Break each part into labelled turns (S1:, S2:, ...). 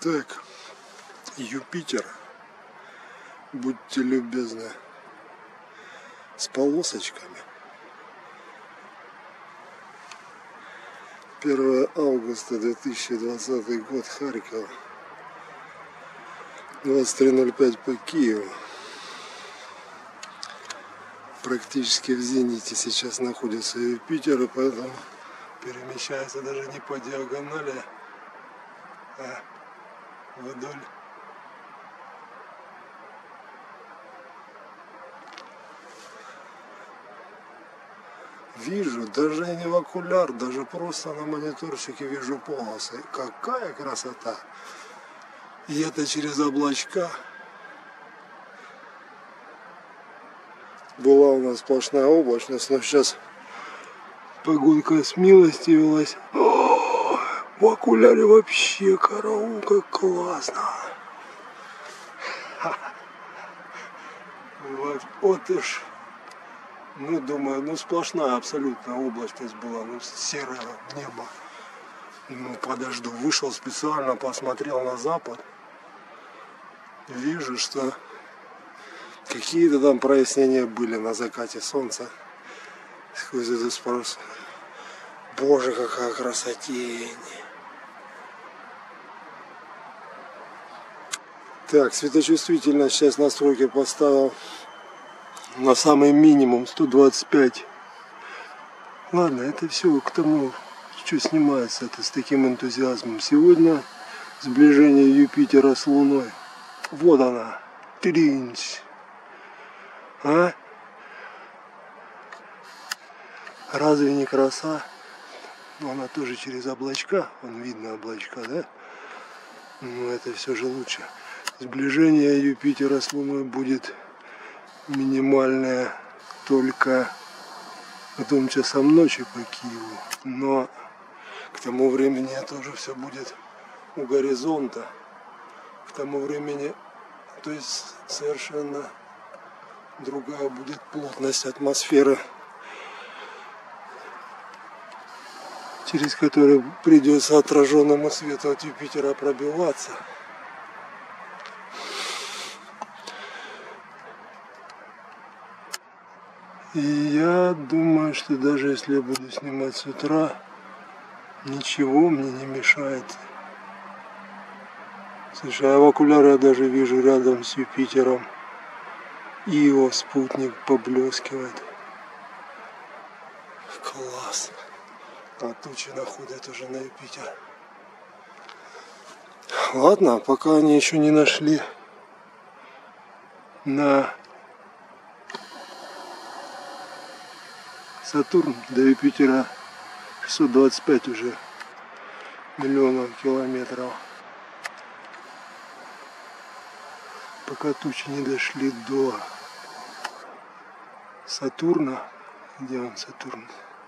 S1: Так, Юпитер, будьте любезны, с полосочками. 1 августа 2020 год, Харьков, 23:05 по Киеву. Практически в зените сейчас находится Юпитер, и поэтому перемещается даже не по диагонали, а вдоль. Вижу, даже не в окуляр, даже просто на мониторчике вижу полосы. Какая красота! И это через облачка. Была у нас сплошная облачность, но сейчас погодка смилостивилась. О, в окуляре вообще караул, как классно! Вот уж. Ну, думаю, сплошная абсолютно облачность была, серое небо. Подожду, вышел специально, посмотрел на запад. Вижу, что какие-то там прояснения были на закате солнца. Сквозь этот спрос. Боже, какая красотень! Так, светочувствительность сейчас настройки поставил на самый минимум 125. Ладно, это все к тому, что снимается это с таким энтузиазмом. Сегодня сближение Юпитера с Луной. Вот она. Тринч. А? Разве не краса? Но она тоже через облачка. Вон видно облачка, да? Но это все же лучше. Сближение Юпитера с Луной будет минимальное только к 2 часам ночи по Киеву. Но к тому времени это уже все будет у горизонта. К тому времени, то есть совершенно другая будет плотность атмосферы, через которую придется отраженному свету от Юпитера пробиваться. И я думаю, что даже если я буду снимать с утра, ничего мне не мешает. Слушай, а в окуляре я даже вижу рядом с Юпитером Ио, спутник поблескивает. Класс. А тучи находят уже на Юпитер. Ладно, пока они еще не нашли на Сатурн, до Юпитера 625 уже миллионов километров. Пока тучи не дошли до Сатурна. Где он, Сатурн?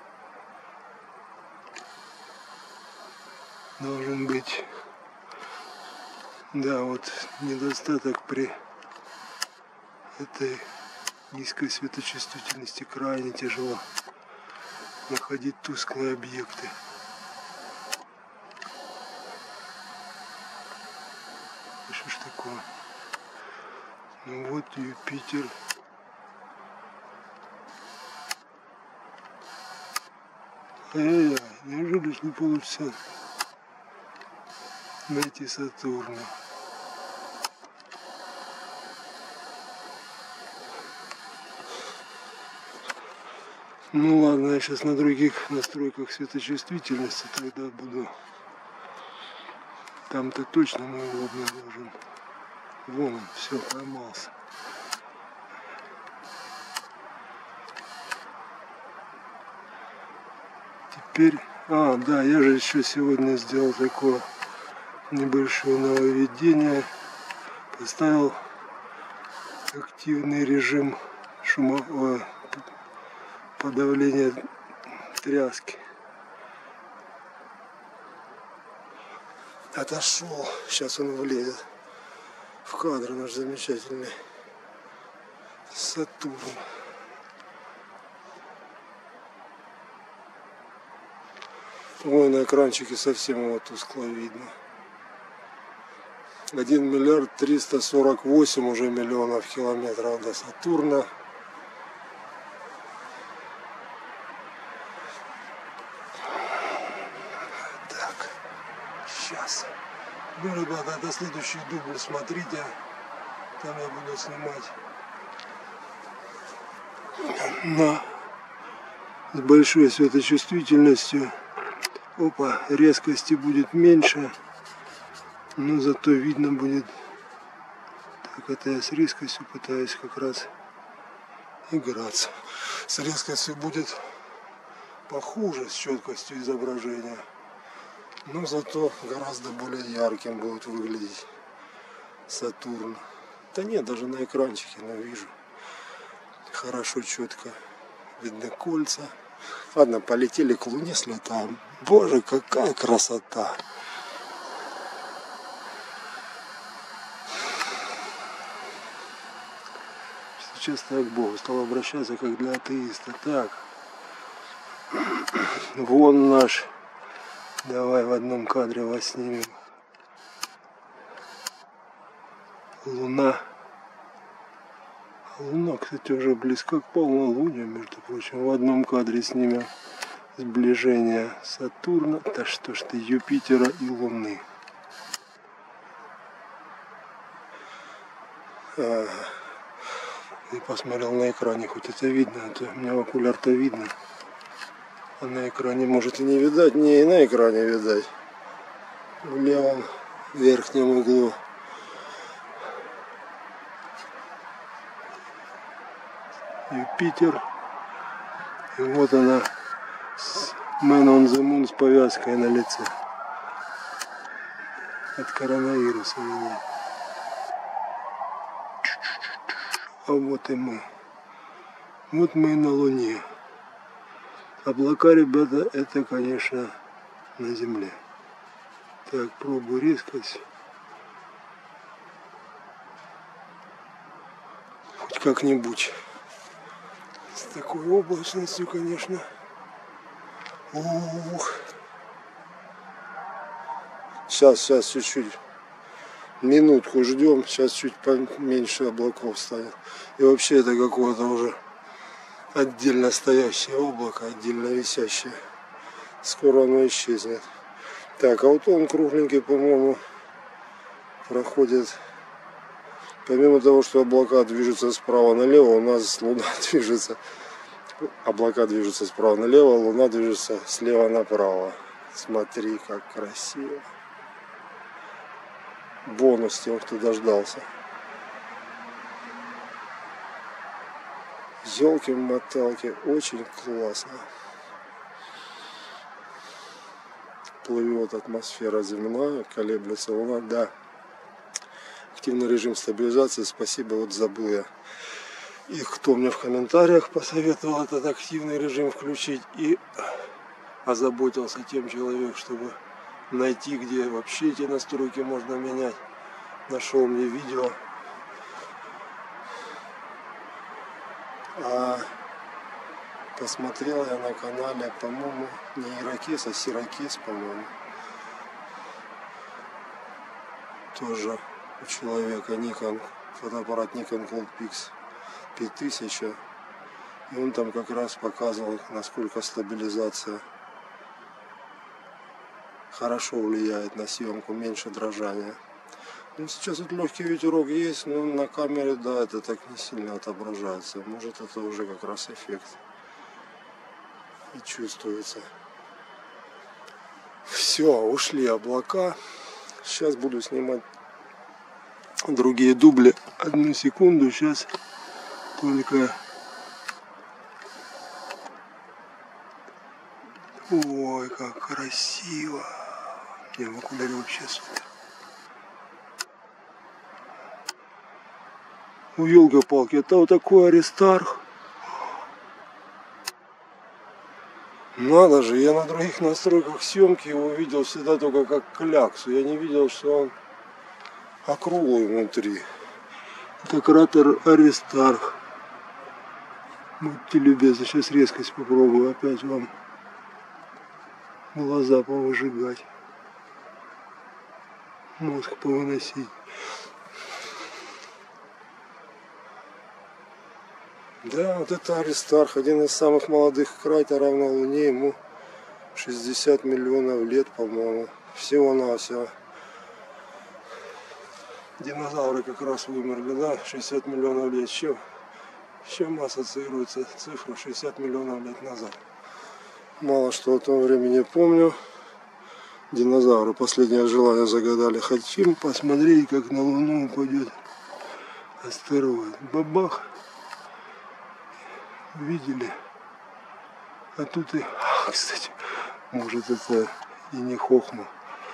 S1: Должен быть, да, вот недостаток при этой низкой светочувствительности, крайне тяжело находить тусклые объекты. Что ж такое? Ну вот Юпитер. Ай-яй-яй, неужели ж не получится найти Сатурна? Ну ладно, я сейчас на других настройках светочувствительности тогда буду. Там-то точно мой лобный должен. Вон он, все, поймался. Теперь, да, я же еще сегодня сделал такое небольшое нововведение. Поставил активный режим подавления тряски. Отошел, сейчас он влезет в кадр, наш замечательный Сатурн. Ой, на экранчике совсем его тускло видно. 1 миллиард 348 уже миллионов километров до Сатурна. Так, сейчас. Ну, ребята, это следующий дубль, смотрите. Там я буду снимать с большой светочувствительностью. Опа, резкости будет меньше, но зато видно будет. Так, это я с резкостью пытаюсь как раз играться. С резкостью будет похуже, с четкостью изображения, но зато гораздо более ярким будет выглядеть Сатурн. Да нет, даже на экранчике, но вижу. Хорошо, четко видны кольца. Ладно, полетели к Луне, слетаем. Боже, какая красота! Сейчас так к Богу стал обращаться, как для атеиста. Так, вон наш. Давай в одном кадре вас снимем. Луна. Луна, кстати, уже близко к полнолунию, между прочим. В одном кадре снимем сближение Сатурна, да что ж ты, Юпитера и Луны. И посмотрел на экране, хоть это видно, а то у меня в окуляр-то видно. А на экране может и не видать, не, и на экране видать. В левом верхнем углу. Юпитер. И вот она, Man on the Moon, с повязкой на лице. От коронавируса меня. А вот и мы. Вот мы на Луне. Облака, ребята, это, конечно, на Земле. Так, пробую резкость. Хоть как-нибудь. С такой облачностью, конечно. Ух. Сейчас чуть-чуть. Минутку ждем. Сейчас чуть поменьше облаков станет. И вообще это какое-то уже отдельно стоящее облако, отдельно висящее. Скоро оно исчезнет. Так, а вот он кругленький, по-моему, проходит. Помимо того, что облака движутся справа налево, у нас Луна движется. Облака движутся справа налево, Луна движется слева направо. Смотри, как красиво. Бонус тем, кто дождался. Ёлки-моталки, очень классно. Плывет атмосфера земная, колеблется Луна, да. Активный режим стабилизации, спасибо, вот забыл я. И кто мне в комментариях посоветовал этот активный режим включить, и озаботился тем человек, чтобы найти, где вообще эти настройки можно менять. Нашел мне видео. А посмотрел я на канале, по-моему, не Иракес, а Сиракес, по-моему. Тоже у человека Nikon, фотоаппарат Nikon Coldpix 5000. И он там как раз показывал, насколько стабилизация хорошо влияет на съемку, меньше дрожания. Ну, сейчас вот легкий ветерок есть, но на камере, да, это так не сильно отображается. Может, это уже как раз эффект и чувствуется. Все, ушли облака. Сейчас буду снимать другие дубли. Одну секунду, сейчас только... Ой, как красиво. Не, в окуляре вообще супер. Ну, елки-палки, это вот такой Аристарх. Надо же, я на других настройках съемки его видел всегда только как кляксу. Я не видел, что он округлый внутри. Это кратер Аристарх. Будьте любезны, сейчас резкость попробую опять вам глаза повыжигать. мозг повыносить. Да, вот это Аристарх, один из самых молодых кратеров на Луне, ему 60 миллионов лет, по-моему, всего-навсего. Динозавры как раз вымерли, да, 60 миллионов лет. С чем ассоциируется цифра 60 миллионов лет назад? Мало что о том времени помню. Динозавры последнее желание загадали. Хотим посмотреть, как на Луну упадет астероид. Бабах. Видели? А тут и... кстати, может это и не хохма.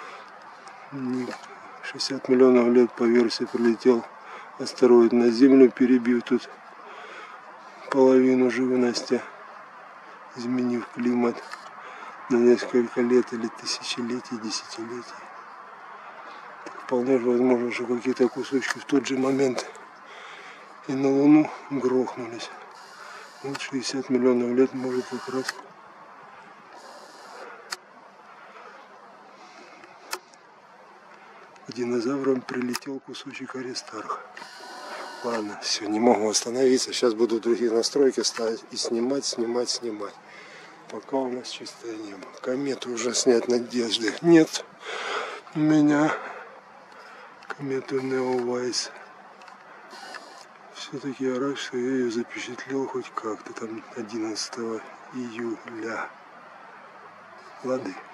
S1: 60 миллионов лет по версии прилетел астероид на Землю, перебив тут половину живности, изменив климат на несколько лет или тысячелетий, десятилетий. Так вполне возможно, что какие-то кусочки в тот же момент и на Луну грохнулись. Вот 60 миллионов лет может как раз к динозаврам прилетел кусочек Аристарха. Ладно, все, не могу остановиться. Сейчас буду другие настройки ставить и снимать. Пока у нас чистое небо. Комету уже снять надежды нет. У меня комету Неовайс. Все-таки я рад, что я ее запечатлел хоть как-то там 11 июля. Лады.